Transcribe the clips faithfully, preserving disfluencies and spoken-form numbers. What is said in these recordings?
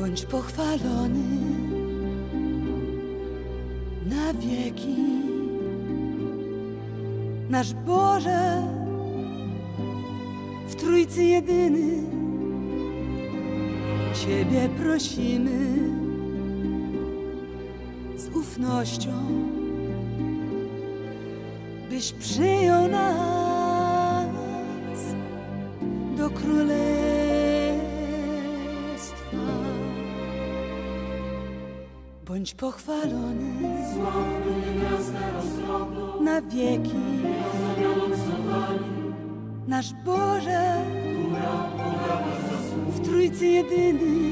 Bądź pochwalony na wieki, nasz Boże, w Trójcy jedyny. Ciebie prosimy z ufnością, byś przyjął nas do królestwa. Bądź pochwalony na wieki, nasz Boże, w Trójcy jedyny.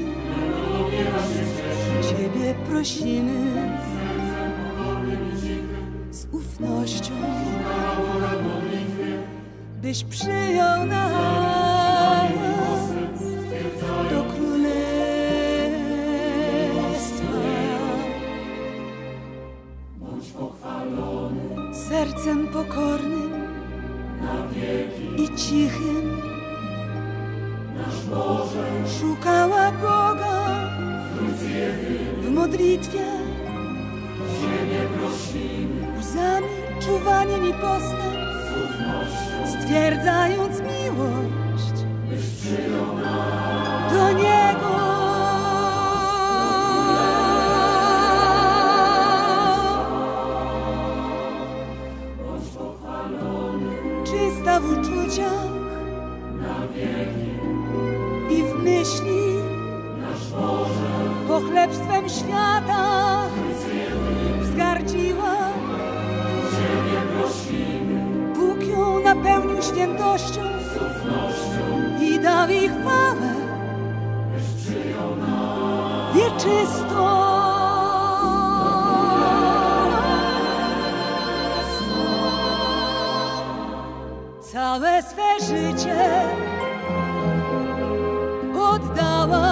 Ciebie prosimy z ufnością, byś przyjął nas do królestwa. Bądź pochwalony Sercem pokornym na wieki, i cichym nasz Boże, szukała Boga Trójcy jedyny. w modlitwie, Ciebie prosimy łzami, czuwaniem i postem, z ufnością, stwierdzając miłość byś przyjął nas do Niego. Bądź pochwalony Czysta w uczuciach na wieki, i w myśli, nasz Boże, pochlebstwem świata Trójcy jedyny. wzgardziła. Ciebie prosimy Bóg ją napełnił świętością z ufnością, i dał jej chwałę byś przyjął nas wieczystą. Całe swe życie oddała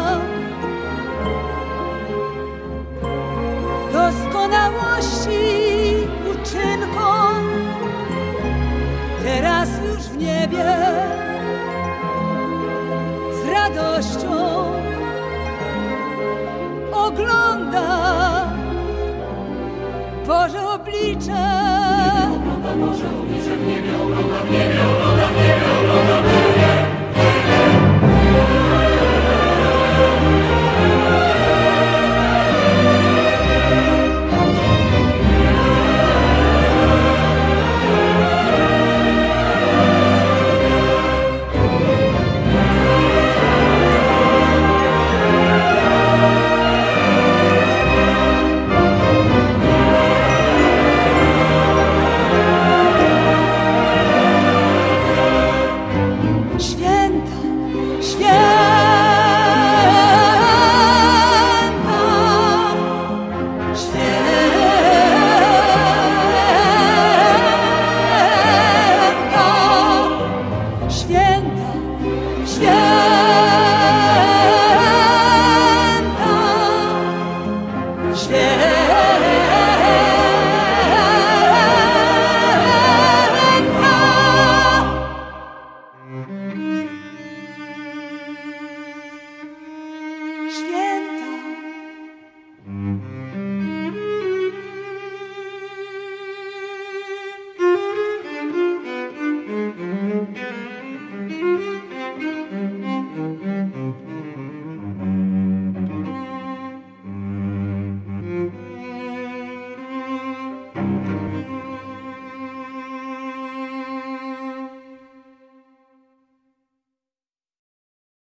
doskonałości uczynkom. Teraz już w niebie z radością ogląda Boże oblicze. Ogląda Boże oblicze w niebie, ogląda w niebie, ogląda w niebie, ogląda w niebie.